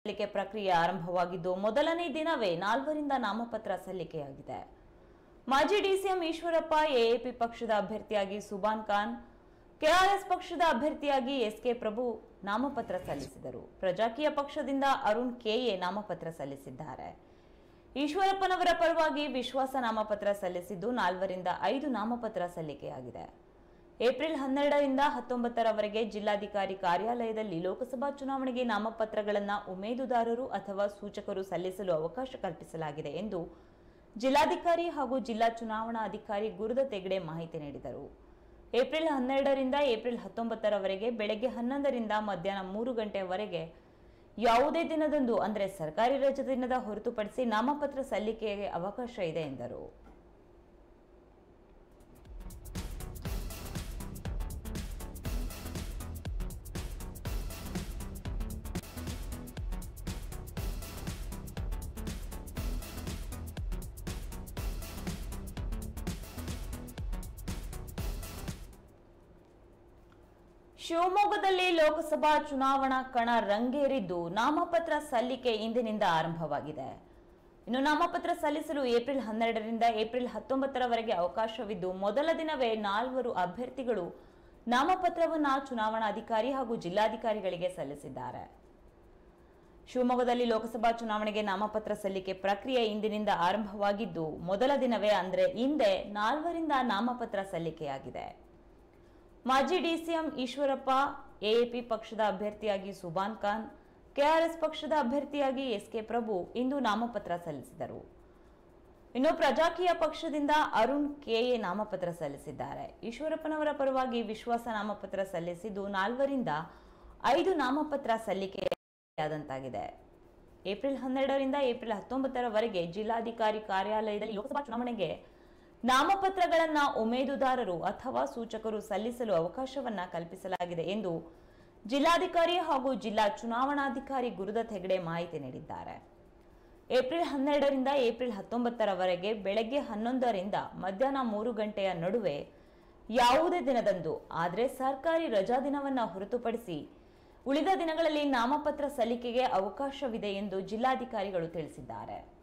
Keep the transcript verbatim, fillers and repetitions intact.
ಸಲ್ಲಿಕೆ ಪ್ರಕ್ರಿಯೆ ಆರಂಭವಾಗಿದ್ದು ಮೊದಲನೇ ದಿನವೇ ನಾಲ್ವರಿಂದ ನಾಮಪತ್ರ ಸಲ್ಲಿಕೆಯಾಗಿದೆ. ಮಾಜಿ ಡಿಸಿಎಂ ಈಶ್ವರಪ್ಪ ಎಎಪಿ ಪಕ್ಷದ ಅಭ್ಯರ್ಥಿಯಾಗಿ ಸುಬಾನ್ ಖಾನ್, ಕೆಆರ್ಎಸ್ ಪಕ್ಷದ ಅಭ್ಯರ್ಥಿಯಾಗಿ ಎಸ್ಕೆ ಪ್ರಭು ನಾಮಪತ್ರ ಸಲ್ಲಿಸಿದರು. ಪ್ರಜಾಕೀಯ ಪಕ್ಷದಿಂದ ಅರುಣ್ ಕೆಎ ನಾಮಪತ್ರ ಸಲ್ಲಿಸಿದ್ದಾರೆ. ಈಶ್ವರಪ್ಪನವರ ಪರವಾಗಿ ವಿಶ್ವಾಸ ನಾಮಪತ್ರ ಸಲ್ಲಿಸಿದ್ದು ನಾಲ್ವರಿಂದ ಐದು ನಾಮಪತ್ರ ಸಲ್ಲಿಕೆಯಾಗಿದೆ. ಏಪ್ರಿಲ್ ಹನ್ನೆರಡರಿಂದ ಹತ್ತೊಂಬತ್ತರವರೆಗೆ ಜಿಲ್ಲಾಧಿಕಾರಿ ಕಾರ್ಯಾಲಯದಲ್ಲಿ ಲೋಕಸಭಾ ಚುನಾವಣೆಗೆ ನಾಮಪತ್ರಗಳನ್ನು ಉಮೇದುದಾರರು ಅಥವಾ ಸೂಚಕರು ಸಲ್ಲಿಸಲು ಅವಕಾಶ ಕಲ್ಪಿಸಲಾಗಿದೆ ಎಂದು ಜಿಲ್ಲಾಧಿಕಾರಿ ಹಾಗೂ ಜಿಲ್ಲಾ ಚುನಾವಣಾ ಅಧಿಕಾರಿ ಗುರುದತ್ ಹೆಗ್ಡೆ ಮಾಹಿತಿ ನೀಡಿದರು. ಏಪ್ರಿಲ್ ಹನ್ನೆರಡರಿಂದ ಏಪ್ರಿಲ್ ಹತ್ತೊಂಬತ್ತರವರೆಗೆ ಬೆಳಗ್ಗೆ ಹನ್ನೊಂದರಿಂದ ಮಧ್ಯಾಹ್ನ ಮೂರು ಗಂಟೆಯವರೆಗೆ ಯಾವುದೇ ದಿನದಂದು ಅಂದರೆ ಸರ್ಕಾರಿ ರಜೆ ದಿನದ ಹೊರತುಪಡಿಸಿ ನಾಮಪತ್ರ ಸಲ್ಲಿಕೆಗೆ ಅವಕಾಶ ಇದೆ ಎಂದರು. ಶಿವಮೊಗ್ಗದಲ್ಲಿ ಲೋಕಸಭಾ ಚುನಾವಣಾ ಕಣ ರಂಗೇರಿದ್ದು ನಾಮಪತ್ರ ಸಲ್ಲಿಕೆ ಇಂದಿನಿಂದ ಆರಂಭವಾಗಿದೆ. ಇನ್ನು ನಾಮಪತ್ರ ಸಲ್ಲಿಸಲು ಏಪ್ರಿಲ್ ಹನ್ನೆರಡರಿಂದ ಏಪ್ರಿಲ್ ಹತ್ತೊಂಬತ್ತರವರೆಗೆ ಅವಕಾಶವಿದ್ದು ಮೊದಲ ದಿನವೇ ನಾಲ್ವರು ಅಭ್ಯರ್ಥಿಗಳು ನಾಮಪತ್ರವನ್ನು ಚುನಾವಣಾಧಿಕಾರಿ ಹಾಗೂ ಜಿಲ್ಲಾಧಿಕಾರಿಗಳಿಗೆ ಸಲ್ಲಿಸಿದ್ದಾರೆ. ಶಿವಮೊಗ್ಗದಲ್ಲಿ ಲೋಕಸಭಾ ಚುನಾವಣೆಗೆ ನಾಮಪತ್ರ ಸಲ್ಲಿಕೆ ಪ್ರಕ್ರಿಯೆ ಇಂದಿನಿಂದ ಆರಂಭವಾಗಿದ್ದು ಮೊದಲ ದಿನವೇ ಅಂದರೆ ಇಂದೇ ನಾಲ್ವರಿಂದ ನಾಮಪತ್ರ ಸಲ್ಲಿಕೆಯಾಗಿದೆ. ಮಾಜಿ ಡಿಸಿಎಂ ಈಶ್ವರಪ್ಪ ಎಎಪಿ ಪಕ್ಷದ ಅಭ್ಯರ್ಥಿಯಾಗಿ ಸುಬಾನ್ ಖಾನ್, ಕೆಆರ್ಎಸ್ ಪಕ್ಷದ ಅಭ್ಯರ್ಥಿಯಾಗಿ ಎಸ್ಕೆ ಪ್ರಭು ಇಂದು ನಾಮಪತ್ರ ಸಲ್ಲಿಸಿದರು. ಇನ್ನು ಪ್ರಜಾಕೀಯ ಪಕ್ಷದಿಂದ ಅರುಣ್ ಕೆಎ ನಾಮಪತ್ರ ಸಲ್ಲಿಸಿದ್ದಾರೆ. ಈಶ್ವರಪ್ಪನವರ ಪರವಾಗಿ ವಿಶ್ವಾಸ ನಾಮಪತ್ರ ಸಲ್ಲಿಸಿದ್ದು ನಾಲ್ವರಿಂದ ಐದು ನಾಮಪತ್ರ ಸಲ್ಲಿಕೆಯಾದಂತಾಗಿದೆ. ಏಪ್ರಿಲ್ ಹನ್ನೆರಡರಿಂದ ಏಪ್ರಿಲ್ ಹತ್ತೊಂಬತ್ತರವರೆಗೆ ಜಿಲ್ಲಾಧಿಕಾರಿ ಕಾರ್ಯಾಲಯದಲ್ಲಿ ಲೋಕಸಭಾ ಚುನಾವಣೆಗೆ ನಾಮಪತ್ರಗಳನ್ನು ಉಮೇದುದಾರರು ಅಥವಾ ಸೂಚಕರು ಸಲ್ಲಿಸಲು ಅವಕಾಶವನ್ನ ಕಲ್ಪಿಸಲಾಗಿದೆ ಎಂದು ಜಿಲ್ಲಾಧಿಕಾರಿ ಹಾಗೂ ಜಿಲ್ಲಾ ಚುನಾವಣಾಧಿಕಾರಿ ಗುರುದತ್ ಹೆಗ್ಡೆ ಮಾಹಿತಿ ನೀಡಿದ್ದಾರೆ. ಏಪ್ರಿಲ್ ಹನ್ನೆರಡರಿಂದ ಏಪ್ರಿಲ್ ಹತ್ತೊಂಬತ್ತರವರೆಗೆ ಬೆಳಗ್ಗೆ ಹನ್ನೊಂದರಿಂದ ಮಧ್ಯಾಹ್ನ ಮೂರು ಗಂಟೆಯ ನಡುವೆ ಯಾವುದೇ ದಿನದಂದು ಆದರೆ ಸರ್ಕಾರಿ ರಜಾ ದಿನವನ್ನು ಹೊರತುಪಡಿಸಿ ಉಳಿದ ದಿನಗಳಲ್ಲಿ ನಾಮಪತ್ರ ಸಲ್ಲಿಕೆಗೆ ಅವಕಾಶವಿದೆ ಎಂದು ಜಿಲ್ಲಾಧಿಕಾರಿಗಳು ತಿಳಿಸಿದ್ದಾರೆ.